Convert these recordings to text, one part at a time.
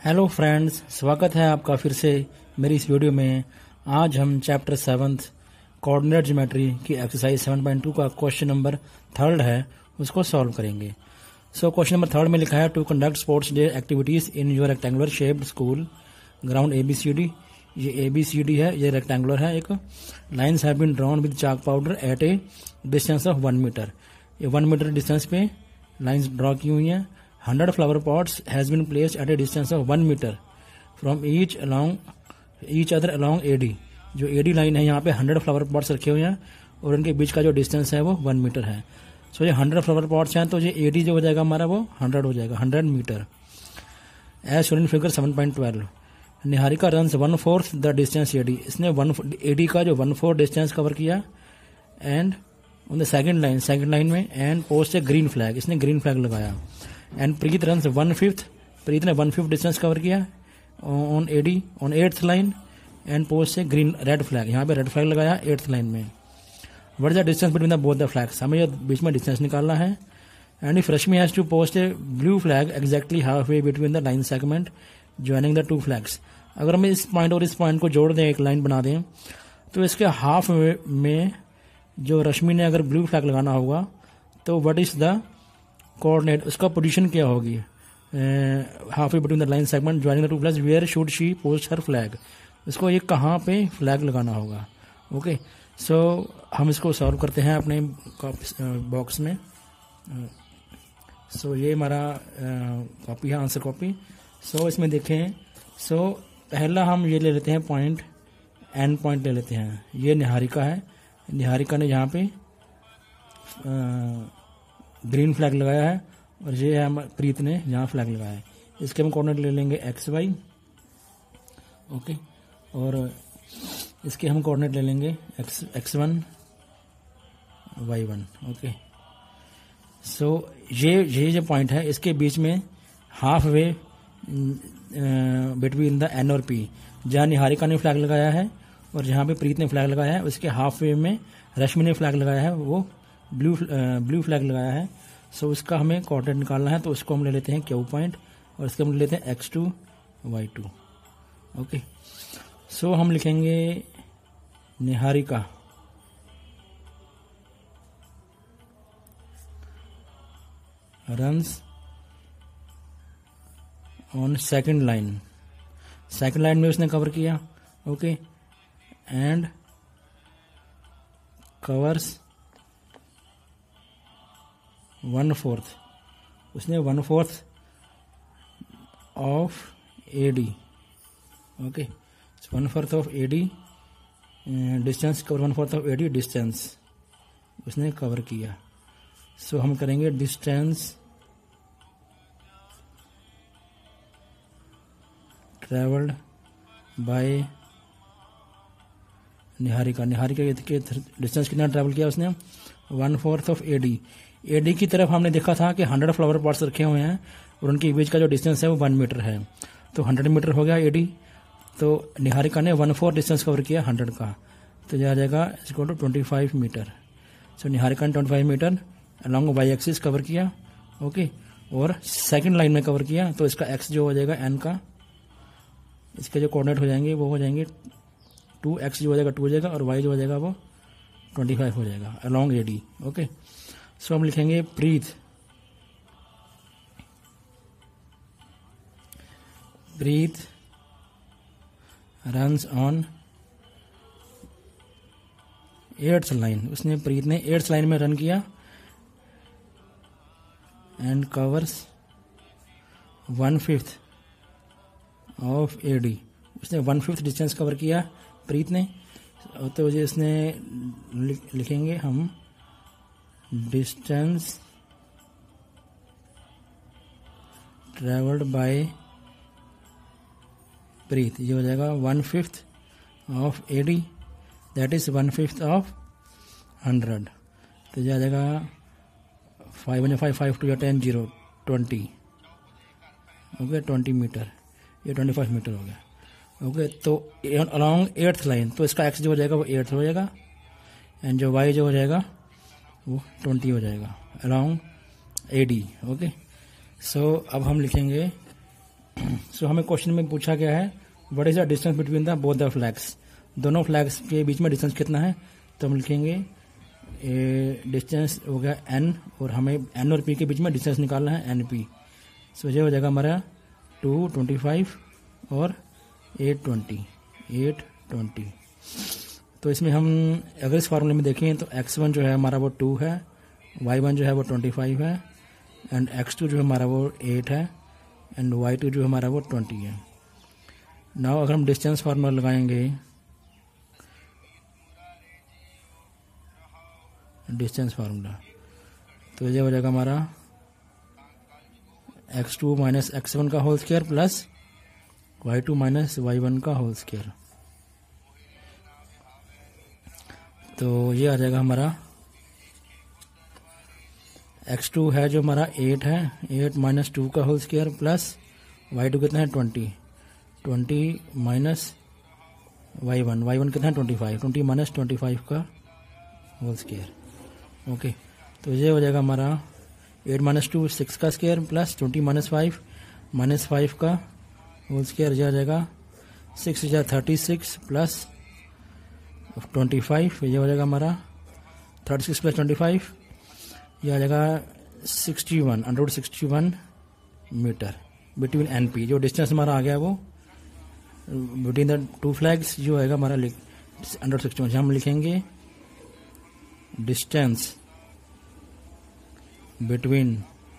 Hello friends, स्वागत है आपका फिर से मेरी इस वीडियो में। आज हम चैप्टर 7 कोऑर्डिनेट ज्योमेट्री की एक्सरसाइज 7.2 का क्वेश्चन नंबर 3 है, उसको सॉल्व करेंगे। क्वेश्चन नंबर 3 में लिखा है to conduct sports day activities in your rectangular shaped school ground ABCD। ये ABCD है, ये रेक्टेंगुलर है। एक lines have been drawn with chalk powder at a distance of 1 metre. ये 1 मीटर डिस्टेंस पे लाइन्स ड्रॉ की हुई हैं। 100 flower pots has been placed at a distance of 1 meter from each other along AD। जो AD line है यहाँ पे 100 flower pots रखे हुए हैं और उनके बीच का जो डिस्टेंस है वो 1 मीटर है। ये 100 फ्लावर पॉट्स हैं तो ये AD जो हो जाएगा हमारा वो 100 हो जाएगा, 100 metre. As shown in figure 7.12 Niharika runs 1/4 the distance AD। इसने AD का जो 1/4 डिस्टेंस कवर किया and on the second line में and post a green flag, इसने ग्रीन फ्लैग लगाया। एंड प्रीत रन्स 1/5, प्रीत ने 1/5 डिस्टेंस कवर किया on AD on 8th line and post से ग्रीन रेड फ्लैग, यहाँ पे रेड फ्लैग लगाया 8th लाइन में। What is the distance between the both the flags, हमें बीच में डिस्टेंस निकालना है। And if Rashmi has to post a blue flag exactly halfway between the line segment joining the 2 flags. अगर हम इस पॉइंट और इस पॉइंट को जोड़ दें, एक लाइन बना दें, तो इसके हाफ में जो रश्मि ने अगर ब्लू फ्लैग लगाना होगा तो व्हाट इज द कोऑर्डिनेट, उसका पोजीशन क्या होगी halfway between the line segment joining the 2 flags, where should she post her flag, उसको ये कहाँ पे फ्लैग लगाना होगा। ओके, हम इसको सॉल्व करते हैं अपने बॉक्स में। ये हमारा कॉपी है, आंसर कॉपी। इसमें देखें, पहला हम ये ले लेते हैं पॉइंट, एंड पॉइंट ले लेते हैं। ये निहारिका है, निहारिका ने यहाँ पे ग्रीन फ्लैग लगाया है और ये है प्रीत ने यहाँ फ्लैग लगाया है। इसके हम कोऑर्डिनेट ले लेंगे XY। ओके, और इसके हम कोऑर्डिनेट ले लेंगे X1 Y1। ओके, ये जो पॉइंट है इसके बीच में halfway between the N और P, जहाँ निहारिका ने फ्लैग लगाया है और जहाँ पे प्रीत ने फ्लैग लगाया है, उसके हाफ वे में रश्मि ने फ्लैग लगाया है, वो ब्लू फ्लैग लगाया है। उसका हमें कोऑर्डिनेट निकालना है, तो उसको हम ले लेते हैं Q पॉइंट और इसके हम ले लेते हैं X2 Y2। ओके, हम लिखेंगे Niharika runs on second line में उसने कवर किया। ओके, एंड कवर्स 1/4, उसने 1/4 of AD। Okay, 1/4 of AD distance cover, 1/4 of AD distance उसने कवर किया। हम करेंगे डिस्टेंस ट्रेवल्ड बाय निहारिका के डिस्टेंस कितना ट्रेवल किया उसने, 1/4 ऑफ AD की तरफ हमने देखा था कि 100 फ्लावर पॉट्स रखे हुए हैं और उनके बीच का जो डिस्टेंस है वो 1 मीटर है, तो 100 मीटर हो गया AD। तो निहारिका ने 1/4 डिस्टेंस कवर किया 100 का, तो यह आ जाएगा इसको 25 मीटर। निहारिका ने 25 metre along Y axis cover किया। ओके, और सेकंड लाइन में कवर किया, तो इसका X जो हो जाएगा N का, इसके जो कोऑर्डिनेट हो जाएंगे वो हो जाएंगे 2X जो हो जाएगा 2 हो जाएगा और Y जो हो जाएगा वो 25 हो जाएगा अलॉन्ग AD। ओके, हम लिखेंगे प्रीत रन्स ऑन 8th लाइन, उसने प्रीत ने 8th लाइन में रन किया एंड कवर्स 1/5 ऑफ AD, उसने 1/5 डिस्टेंस कवर किया प्रीत ने। तो इसने लिखेंगे हम डिस्टेंस ट्रेवल्ड बाय प्रीत, ये हो जाएगा 1/5 of AD, that is 1/5 of 100। तो ये आ जाएगा 5 5 5 2 10 0 20। ओके, 20 मीटर, ये 25 मीटर हो गया। ओके, तो अलॉन्ग 8th लाइन, तो इसका X जो हो जाएगा वो 8 हो जाएगा एंड जो Y जो हो जाएगा वो 20 हो जाएगा अलॉन्ग AD। ओके, अब हम लिखेंगे सो हमें क्वेश्चन में पूछा गया है what is the distance between the both the flags, दोनों फ्लैग्स के बीच में डिस्टेंस कितना है। तो हम लिखेंगे डिस्टेंस हो गया n और हमें n और p के बीच में डिस्टेंस निकालना है np। सो ये हो जाएगा हमारा 225 और 820। तो इसमें हम अगर इस फार्मूले में देखें तो x1 जो है हमारा वो 2 है, y1 जो है वो 25 है एंड x2 जो हमारा वो 8 है एंड y2 जो हमारा वो 20 है। नाउ अगर हम डिस्टेंस फार्मूला लगाएंगे, डिस्टेंस फार्मूला, तो ये हो जाएगा हमारा x2 माइनस x1 का whole square plus y2 minus y1 का होल स्क्वायर। तो ये आ जाएगा हमारा x2 है जो हमारा 8 है, 8 माइनस 2 का होल स्क्वायर प्लस y2 कितना है 20 माइनस y1 कितना है 20 माइनस 25 का होल स्क्वायर। ओके, तो ये हो जाएगा हमारा 8 माइनस 2 6 का स्क्वायर प्लस 20 माइनस 5 का होल स्क्वायर। ये आ जाएगा 6 या 36 प्लस 25, ये हो जाएगा हमारा 36 प्लस 25, ये आ जाएगा 61 मीटर बिटवीन एनपी। जो डिस्टेंस हमारा आ गया वो बिटवीन द टू फ्लैग्स जो आएगा हमारा 161। हम लिखेंगे डिस्टेंस बिटवीन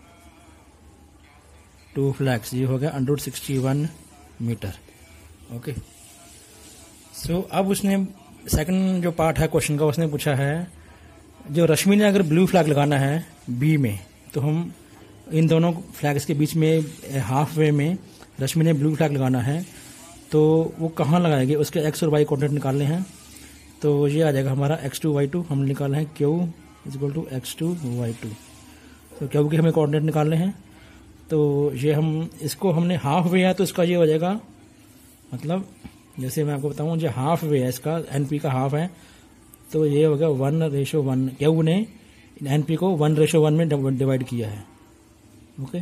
टू फ्लैग्स, ये हो गया 161 मीटर। ओके, सो अब उसने सेकंड जो पार्ट है क्वेश्चन का उसने पूछा है जो रश्मि ने अगर ब्लू फ्लैग लगाना है बी में, तो हम इन दोनों फ्लैग्स के बीच में हाफ वे में रश्मि ने ब्लू फ्लैग लगाना है, तो वो कहाँ लगाएंगे, उसके एक्स और वाई कोऑर्डिनेट निकालने हैं। तो ये आ जाएगा हमारा x2 y2, हम निकालना है q equal to x2 y2। तो q के हमें कोऑर्डिनेट निकालने हैं, तो ये हम इसको हमने हाफ वे है तो इसका ये हो जाएगा, मतलब जैसे मैं आपको बताऊं जो हाफ वे है इसका एनपी का हाफ है, तो ये हो गया 1:1। क्यू ने एनपी को 1:1 में डिवाइड किया है। ओके,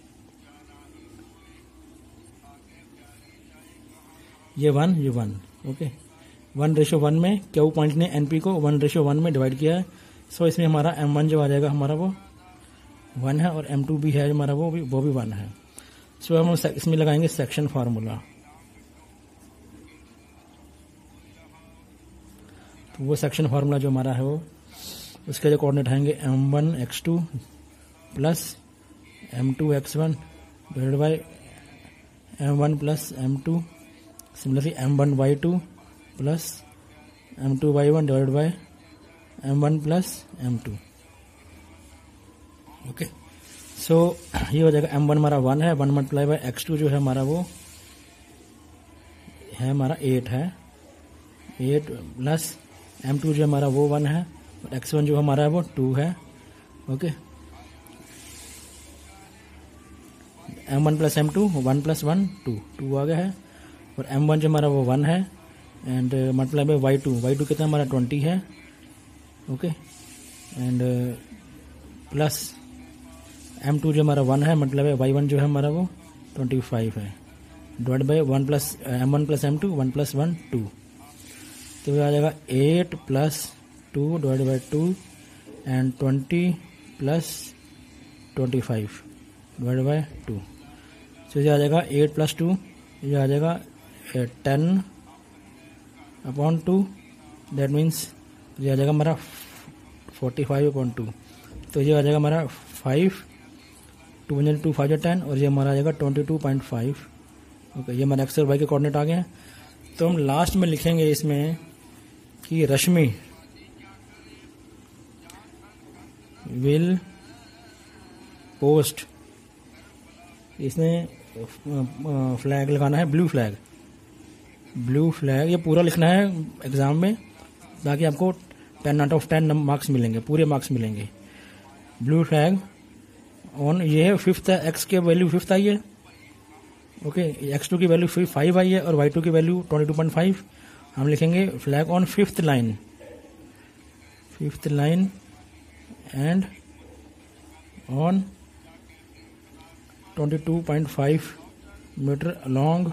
ये 1 ओके 1:1 में क्यू पॉइंट ने एनपी को 1:1 में डिवाइड किया है। सो इसमें हमारा m1 जो आ जाएगा हमारा वो 1 है और m2 भी है हमारा वो भी 1 है। सो हम इसमें लगाएंगे सेक्शन फार्मूला, तो वो सेक्शन फार्मूला जो हमारा है वो उसके जो कोऑर्डिनेट आएंगे m1 x2 plus m2 x1 divided by m1 plus m2, similarly m1 y2 plus m2 y1 divided by m1 plus m2। Okay, so ये हो जाएगा m1 हमारा 1 है, 1 मल्टीप्लाई बाय x2 जो है हमारा वो है हमारा 8 है, 8 प्लस m2 जो हमारा वो 1 है और x1 जो हमारा है वो 2 है। Okay, m1 plus m2 1 plus 1 2 आ गया है और m1 जो हमारा वो 1 है एंड मल्टीप्लाई बाय y2 कितना हमारा 20 है। ओके, एंड प्लस m2 जो हमारा 1 है मल्टीप्लाई बाय y1 जो है हमारा वो 25 है, divide by 1 plus m1 plus m2 1 plus 1 2, तो ये आ जाएगा 8 plus 2 divide by 2 and 20 plus 25 divide by 2। तो ये आ जाएगा 8 प्लस 2, ये आ जाएगा 10 अपॉन 2, दैट मीन्स ये आ जाएगा हमारा 45/2। तो ये आ जाएगा हमारा 5 2 2 5 10 और ये हमारा आ जाएगा 22.5। ओके, ये हमारा एक्स और वाई के कोऑर्डिनेट आ गए हैं। तो हम लास्ट में लिखेंगे इसमें कि रश्मि विल पोस्ट, इसने फ्लैग लगाना है ब्लू फ्लैग, ये पूरा लिखना है एग्जाम में ताकि आपको 10 आउट ऑफ 10 मार्क्स मिलेंगे, पूरे मार्क्स मिलेंगे। ब्लू फ्लैग ऑन, ये है 5th है, एक्स के वैल्यू 5th आई है। ओके, x2 की वैल्यू 5 आई है और y2 की वैल्यू 22.5। हम लिखेंगे flag on 5th line and on 22.5 metre along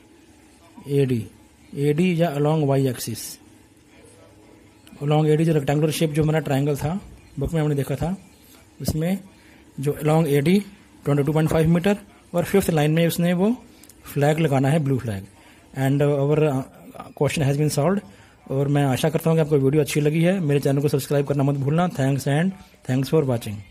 AD या along Y axis. Along AD जो रेक्टेंगुलर शेप जो हमारा ट्राइंगल था बुक में हमने देखा था, उसमें जो अलोंग एडी 22.5 मीटर, और फिफ्थ लाइन में उसने वो फ्लैग लगाना है, blue flag. And our question has been solved. और मैं आशा करता हूँ कि आपको वीडियो अच्छी लगी है। मेरे चैनल को सब्सक्राइब करना मत भूलना। Thanks for watching.